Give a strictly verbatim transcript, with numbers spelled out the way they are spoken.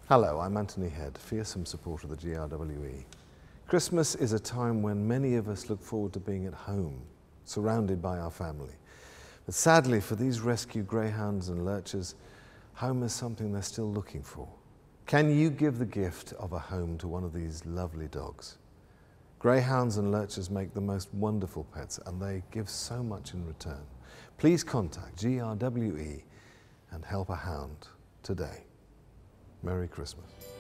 Hello, I'm Anthony Head, fearsome supporter of the G R W E. Christmas is a time when many of us look forward to being at home, surrounded by our family. But sadly, for these rescue greyhounds and lurchers, home is something they're still looking for. Can you give the gift of a home to one of these lovely dogs? Greyhounds and lurchers make the most wonderful pets, and they give so much in return. Please contact G R W E and help a hound today. Merry Christmas.